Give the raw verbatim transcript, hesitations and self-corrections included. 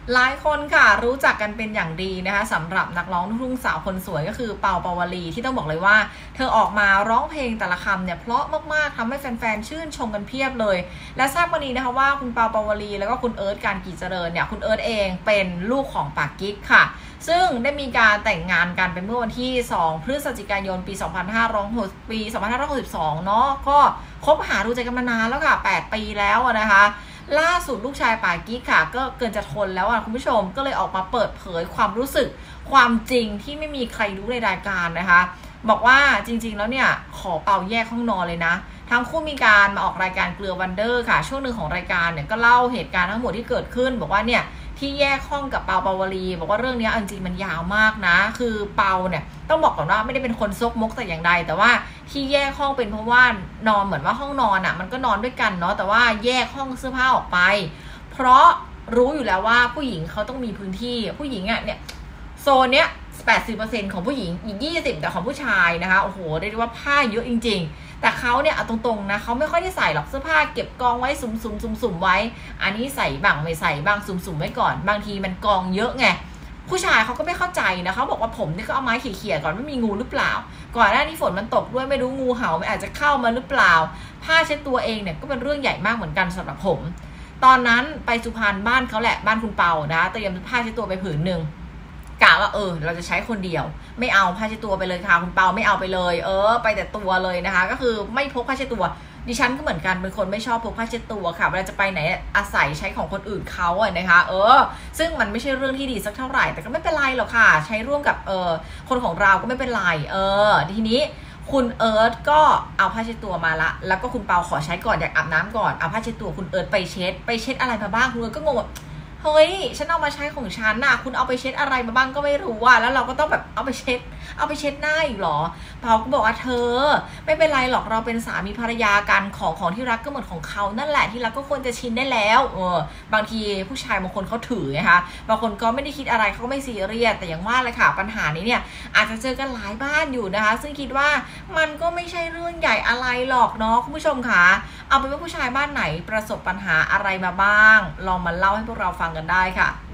หลายคนค่ะรู้จักกันเป็นอย่างดีนะคะสำหรับนักร้องลูกทุ่งสาวคนสวยก็คือเปาปาวลีที่ต้องบอกเลยว่าเธอออกมาร้องเพลงแต่ละคำเนี่ยเพราะมากๆทำให้แฟนๆชื่นชมกันเพียบเลยและทราบกันดีนะคะว่าคุณเปาปาวลีแล้วก็คุณเอิร์ธการกีเจริญเนี่ยคุณเอิร์ธเองเป็นลูกของปากกิ๊กค่ะซึ่งได้มีการแต่งงานกันไปเมื่อวันที่สองพฤศจิกายนปีสองพันห้าร้อยหกปีสองพันห้าร้อยหกสิบสองเนาะก็คบหาดูใจกันมานานแล้วค่ะแปดปีแล้วนะคะล่าสุดลูกชายปากกิ๊กค่ะก็เกินจะทนแล้วอ่ะคุณผู้ชมก็เลยออกมาเปิดเผยความรู้สึกความจริงที่ไม่มีใครรู้ในรายการนะคะบอกว่าจริงๆแล้วเนี่ยขอเป่าแยกห้องนอนเลยนะทั้งคู่มีการมาออกรายการเกลือวันเดอร์ค่ะช่วงหนึ่งของรายการเนี่ยก็เล่าเหตุการณ์ทั้งหมดที่เกิดขึ้นบอกว่าเนี่ยที่แยกห้องกับเปาปาวลีบอกว่าเรื่องนี้จริงๆมันยาวมากนะคือเปาเนี่ยต้องบอกก่อนว่าไม่ได้เป็นคนซกมกแต่อย่างใดแต่ว่าที่แยกห้องเป็นเพราะว่านอนเหมือนว่าห้องนอนอ่ะมันก็นอนด้วยกันเนาะแต่ว่าแยกห้องเสื้อผ้าออกไปเพราะรู้อยู่แล้วว่าผู้หญิงเขาต้องมีพื้นที่ผู้หญิงอ่ะเนี่ยโซนเนี้ย แปดสิบเปอร์เซ็นต์ ของผู้หญิงอีกยี่สิบเปอร์เซ็นต์แต่ของผู้ชายนะคะโอ้โหเรียกได้ว่าผ้าเยอะจริงๆแต่เขาเนี่ยเอาตรงๆนะเขาไม่ค่อยได้ใส่หรอกเสื้อผ้าเก็บกองไว้สุ่มๆๆๆไว้อันนี้ใส่บ้างไม่ใส่บ้างสุ่มๆไว้ก่อนบางทีมันกองเยอะไงผู้ชายเขาก็ไม่เข้าใจนะเขาบอกว่าผมนี่ก็เอาไม้เขี่ยๆก่อนไม่มีงูหรือเปล่าก่อนหน้านี้ฝนมันตกด้วยไม่รู้งูเห่ามันอาจจะเข้ามาหรือเปล่าผ้าเช็ดตัวเองเนี่ยก็เป็นเรื่องใหญ่มากเหมือนกันสำหรับผมตอนนั้นไปสุพรรณบ้านเขาแหละบ้านคุณเปานะเตรียมผ้าเช็ดตัวไปผืนหนึ่งกะว่าเออเราจะใช้คนเดียวไม่เอาผ้าเช็ดตัวไปเลยค่ะคุณเปาไม่เอาไปเลยเออไปแต่ตัวเลยนะคะก็คือไม่พกผ้าเช็ดตัวดิฉันก็เหมือนกันเป็นคนไม่ชอบพกผ้าเช็ดตัวค่ะเวลาจะไปไหนอาศัยใช้ของคนอื่นเขาอะนะคะเออซึ่งมันไม่ใช่เรื่องที่ดีสักเท่าไหร่แต่ก็ไม่เป็นไรหรอกค่ะใช้ร่วมกับเออคนของเราก็ไม่เป็นไรเออทีนี้คุณเอิร์ธก็เอาผ้าเช็ดตัวมาละแล้วก็คุณเปาขอใช้ก่อนอยากอาบน้ำก่อนเอาผ้าเช็ดตัวคุณเอิร์ธไปเช็ดไปเช็ดอะไรมาบ้างคุณเอิร์ธก็งงเฮ้ยฉันเอามาใช้ของฉันน่ะคุณเอาไปเช็ดอะไรมาบ้างก็ไม่รู้ว่าแล้วเราก็ต้องแบบเอาไปเช็ดเอาไปเช็ดหน้าอีกหรอเปาก็บอกว่าเธอไม่เป็นไรหรอกเราเป็นสามีภรรยากันของของที่รักก็เหมือนของเขานั่นแหละที่รักก็ควรจะชินได้แล้วเออบางทีผู้ชายบางคนเขาถือนะคะบางคนก็ไม่ได้คิดอะไรเขาก็ไม่ซีเรียสแต่อย่างว่าเลยค่ะปัญหานี้เนี่ยอาจจะเจอกันหลายบ้านอยู่นะคะซึ่งคิดว่ามันก็ไม่ใช่เรื่องใหญ่อะไรหรอกเนาะคุณผู้ชมค่ะเอาเป็นว่าผู้ชายบ้านไหนประสบปัญหาอะไรมาบ้างลองมาเล่าให้พวกเราฟังกันได้ค่ะ